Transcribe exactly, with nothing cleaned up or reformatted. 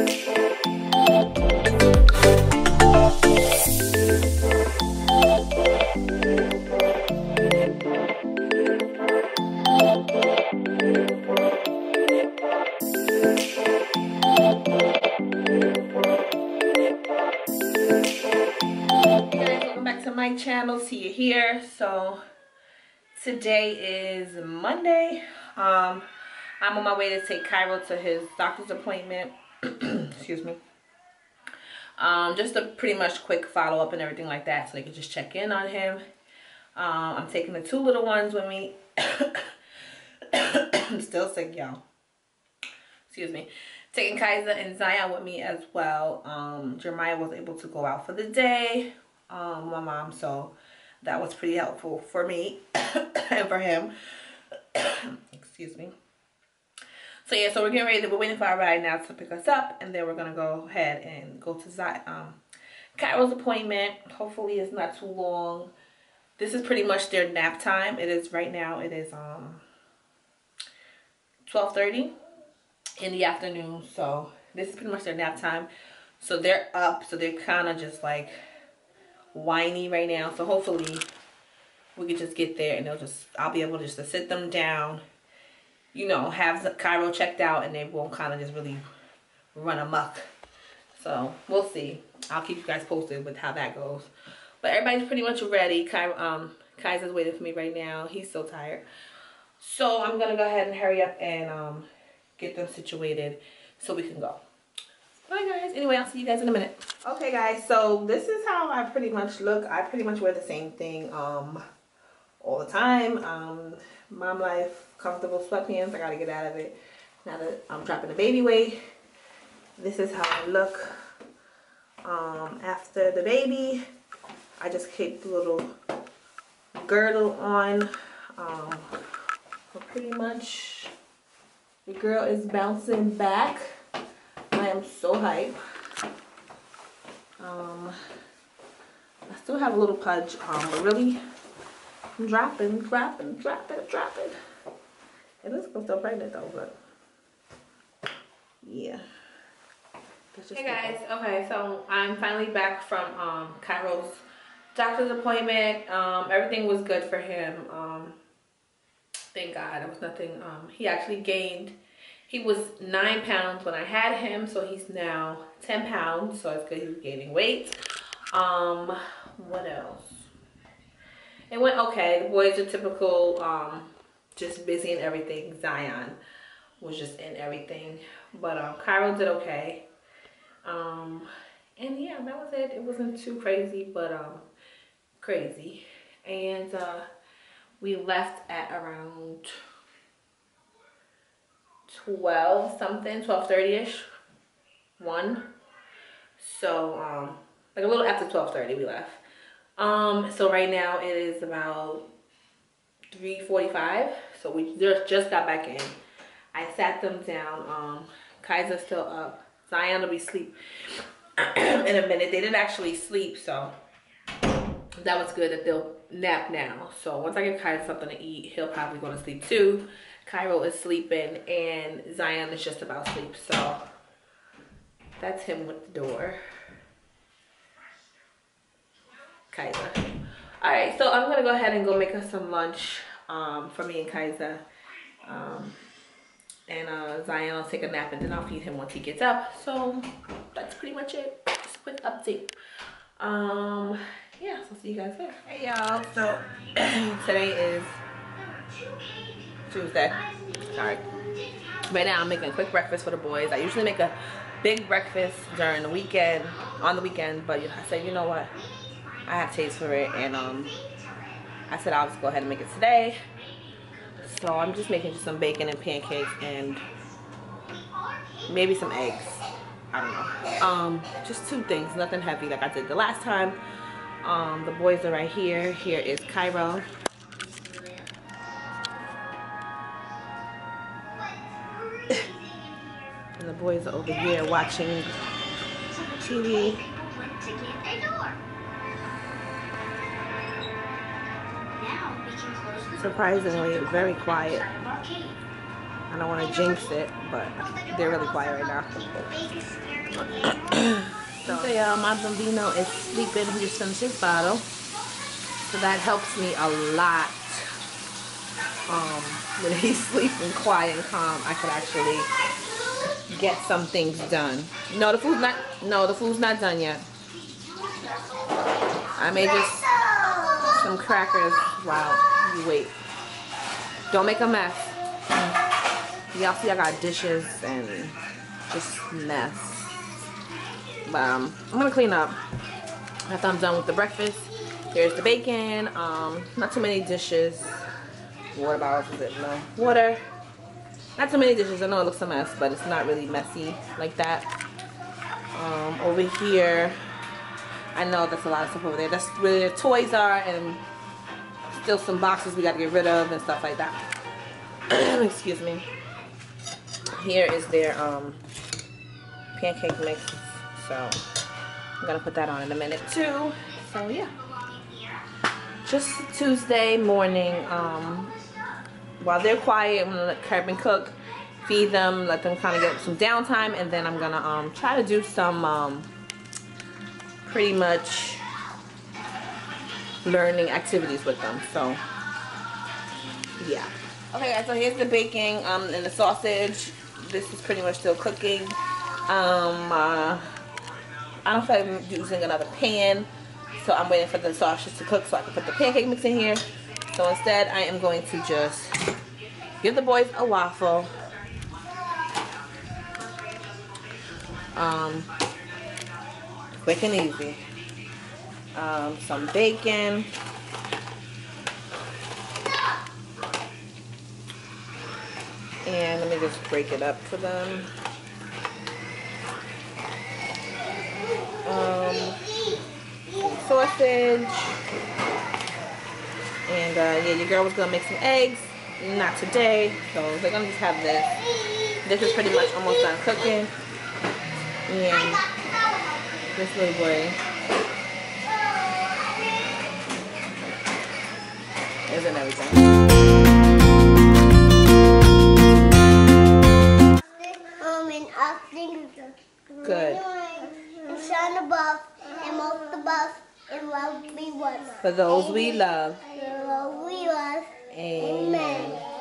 My channel, see you here. So today is Monday. um I'm on my way to take Cairo to his doctor's appointment. Excuse me. Um just a pretty much quick follow-up and everything like that, so they can just check in on him. um I'm taking the two little ones with me. I'm still sick, y'all. Excuse me. Taking Kaiser and Zion with me as well. um Jeremiah was able to go out for the day, um my mom, so that was pretty helpful for me and for him. Excuse me. So yeah, so we're getting ready to, we're waiting for our ride now to pick us up, and then we're gonna go ahead and go to Zion, um Cairo's appointment. Hopefully it's not too long. This is pretty much their nap time. It is right now, it is um twelve thirty in the afternoon, so this is pretty much their nap time. So they're up, so they're kind of just like whiny right now. So hopefully we can just get there and they'll just, I'll be able just to sit them down, you know, have Cairo checked out, and they won't kind of just really run amok. So we'll see. I'll keep you guys posted with how that goes. But everybody's pretty much ready. Cairo, um, Kaiser's waiting for me right now. He's so tired. So I'm gonna go ahead and hurry up and um, get them situated so we can go. Bye guys. Anyway, I'll see you guys in a minute. Okay guys, so this is how I pretty much look. I pretty much wear the same thing um all the time. Um Mom Life comfortable sweatpants. I gotta get out of it now that I'm dropping the baby weight. This is how I look um after the baby. I just keep the little girdle on. Um but pretty much the girl is bouncing back. I am so hype. Um, I still have a little pudge, um, but really, I'm dropping, dropping, dropping, dropping. It looks like I'm still pregnant though, but yeah. Hey guys, okay, so I'm finally back from um, Cairo's doctor's appointment. Um, everything was good for him. Um, thank God, there was nothing. Um, he actually gained. He was nine pounds when I had him, so he's now ten pounds, so it's good he was gaining weight. Um, what else? It went okay. The boys are typical, um, just busy and everything. Zion was just in everything. But um, Cairo did okay. Um, and yeah, that was it. It wasn't too crazy, but um, crazy. And uh, we left at around twelve something, twelve thirty ish, one. So um like a little after twelve thirty we left. Um so right now it is about three forty-five, so we just got back in. I sat them down. um Kaiser's still up. Zion will be asleep in a minute. They didn't actually sleep, so that was good that they'll nap now. So once I give Kaiser something to eat, he'll probably go to sleep too. Cairo is sleeping and Zion is just about sleep, so that's him with the door. Kaiser. Alright, so I'm gonna go ahead and go make us some lunch um, for me and Kaiser. Um, and uh, Zion will take a nap and then I'll feed him once he gets up. So that's pretty much it. Just a quick update. Um, yeah, so see you guys there. Hey y'all, so today is Tuesday. Sorry. Right now I'm making a quick breakfast for the boys. I usually make a big breakfast during the weekend, on the weekend, but I said, you know what? I have taste for it, and um, I said I'll just go ahead and make it today. So I'm just making just some bacon and pancakes and maybe some eggs. I don't know. Um, just two things, nothing heavy like I did the last time. Um, the boys are right here. Here is Cairo. And the boys are over here watching T V. Surprisingly, very quiet. I don't want to jinx it, but they're really quiet right now. So yeah, my bambino is sleeping. He just finished his bottle, so that helps me a lot. Um, when he's sleeping quiet and calm, I could actually get some things done. No, the food's not. No, the food's not done yet. I made just some crackers while you wait. Don't make a mess. Y'all see I got dishes and just mess. But um, I'm gonna clean up after I'm done with the breakfast. There's the bacon. Um, not too many dishes. Water bottles, is it? No. Water. Not too many dishes. I know it looks a mess, but it's not really messy like that. Um, over here, I know that's a lot of stuff over there. That's where their toys are, and still some boxes we got to get rid of and stuff like that. Excuse me. Here is their um, pancake mix, so I'm gonna put that on in a minute too. So yeah, just Tuesday morning. Um, while they're quiet, I'm gonna let Kerbin cook, feed them, let them kind of get some downtime, and then I'm gonna um, try to do some um, pretty much learning activities with them. So yeah. Okay guys, so here's the bacon um, and the sausage. This is pretty much still cooking. Um, uh, I don't feel like I'm using another pan, so I'm waiting for the sausage to cook so I can put the pancake mix in here. So instead, I am going to just give the boys a waffle. Um, quick and easy. Um, some bacon. And let me just break it up for them. Um, some sausage. And uh, yeah, your girl was gonna make some eggs. Not today, so they're gonna just have this. This is pretty much almost done cooking. And this little boy isn't everything. Good. And shine above, and most above, and love we was. For those we love. For those we love. Amen. Amen.